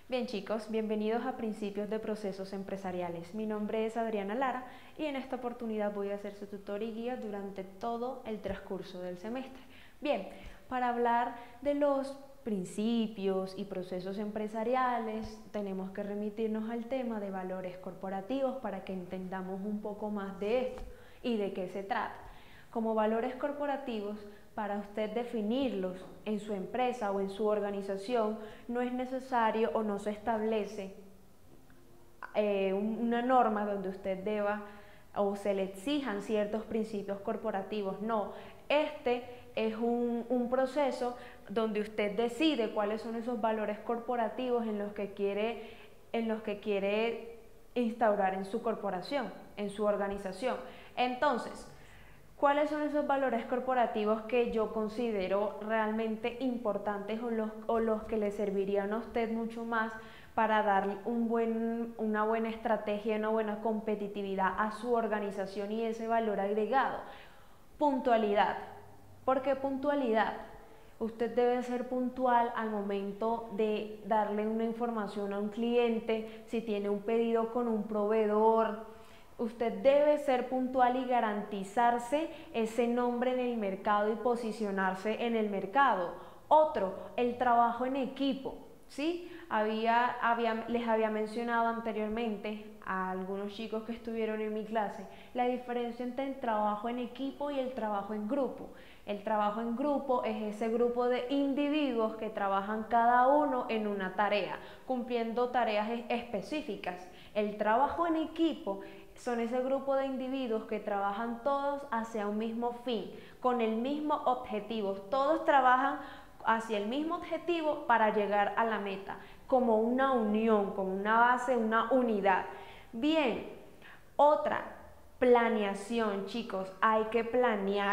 Bien chicos, bienvenidos a Principios de Procesos Empresariales. Mi nombre es Adriana Lara y en esta oportunidad voy a ser su tutor y guía durante todo el transcurso del semestre. Bien, para hablar de los principios y procesos empresariales tenemos que remitirnos al tema de valores corporativos para que entendamos un poco más de esto y de qué se trata. Como valores corporativos, para usted definirlos en su empresa o en su organización, no es necesario o no se establece una norma donde usted deba o se le exijan ciertos principios corporativos. No, este es un proceso donde usted decide cuáles son esos valores corporativos en los que quiere instaurar en su corporación, en su organización. Entonces, ¿cuáles son esos valores corporativos que yo considero realmente importantes o los que le servirían a usted mucho más para dar una buena estrategia, una buena competitividad a su organización y ese valor agregado? Puntualidad. ¿Por qué puntualidad? Usted debe ser puntual al momento de darle una información a un cliente, si tiene un pedido con un proveedor. Usted debe ser puntual y garantizarse ese nombre en el mercado y posicionarse en el mercado. Otro, el trabajo en equipo. ¿Sí? Les había mencionado anteriormente a algunos chicos que estuvieron en mi clase la diferencia entre el trabajo en equipo y el trabajo en grupo. El trabajo en grupo es ese grupo de individuos que trabajan cada uno en una tarea, cumpliendo tareas específicas. El trabajo en equipo son ese grupo de individuos que trabajan todos hacia un mismo fin, con el mismo objetivo. Todos trabajan hacia el mismo objetivo para llegar a la meta, como una unión, como una base, una unidad. Bien, otra, planeación, chicos. Hay que planear,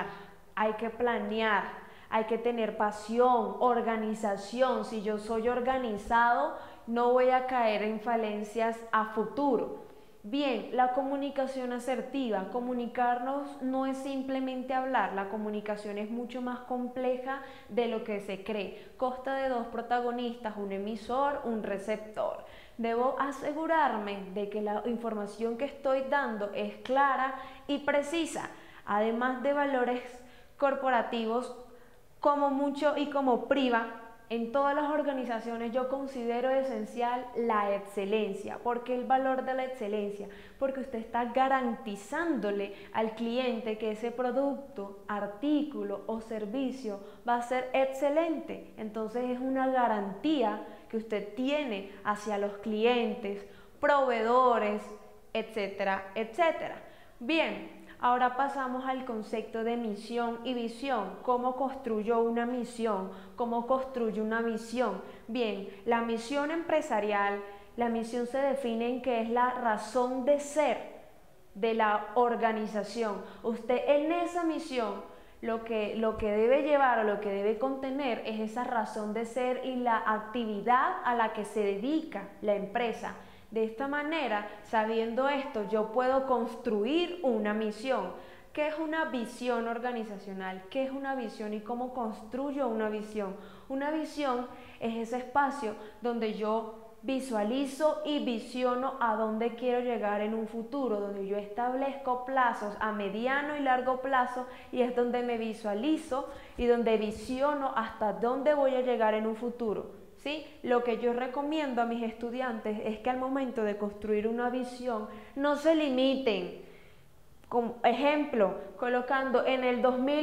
hay que tener pasión, organización. Si yo soy organizado, no voy a caer en falencias a futuro. Bien, la comunicación asertiva. Comunicarnos no es simplemente hablar, la comunicación es mucho más compleja de lo que se cree. Consta de dos protagonistas, un emisor, un receptor. Debo asegurarme de que la información que estoy dando es clara y precisa, además de valores corporativos como mucho y como priva. En todas las organizaciones yo considero esencial la excelencia. ¿Por qué el valor de la excelencia? Porque usted está garantizándole al cliente que ese producto, artículo o servicio va a ser excelente. Entonces es una garantía que usted tiene hacia los clientes, proveedores, etcétera, etcétera. Bien. Ahora pasamos al concepto de misión y visión. ¿Cómo construyo una misión? ¿Cómo construyo una visión? Bien, la misión empresarial, la misión se define en que es la razón de ser de la organización. Usted en esa misión lo que debe llevar o lo que debe contener es esa razón de ser y la actividad a la que se dedica la empresa. De esta manera, sabiendo esto, yo puedo construir una misión. ¿Qué es una visión organizacional? ¿Qué es una visión y cómo construyo una visión? Una visión es ese espacio donde yo visualizo y visiono a dónde quiero llegar en un futuro, donde yo establezco plazos a mediano y largo plazo y es donde me visualizo y donde visiono hasta dónde voy a llegar en un futuro. ¿Sí? Lo que yo recomiendo a mis estudiantes es que al momento de construir una visión no se limiten. Como ejemplo, colocando en el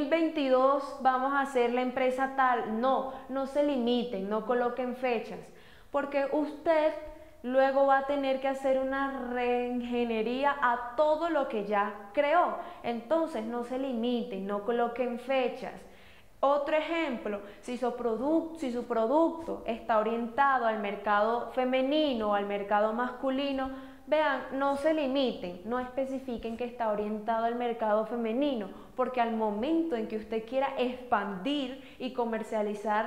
2022 vamos a hacer la empresa tal. No se limiten, no coloquen fechas, porque usted luego va a tener que hacer una reingeniería a todo lo que ya creó. Entonces no se limiten, no coloquen fechas. Otro ejemplo, si su producto está orientado al mercado femenino o al mercado masculino, vean, no se limiten, no especifiquen que está orientado al mercado femenino, porque al momento en que usted quiera expandir y comercializar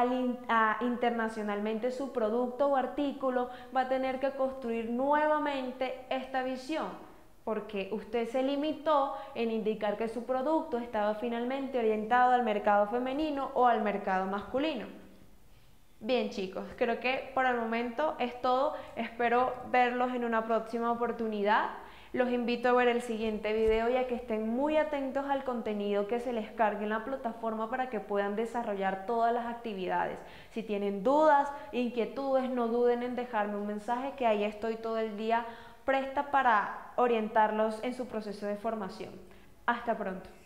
internacionalmente su producto o artículo, va a tener que construir nuevamente esta visión, porque usted se limitó en indicar que su producto estaba finalmente orientado al mercado femenino o al mercado masculino. Bien chicos, creo que por el momento es todo. Espero verlos en una próxima oportunidad. Los invito a ver el siguiente video y a que estén muy atentos al contenido que se les cargue en la plataforma para que puedan desarrollar todas las actividades. Si tienen dudas, inquietudes, no duden en dejarme un mensaje, que ahí estoy todo el día presta para orientarlos en su proceso de formación. Hasta pronto.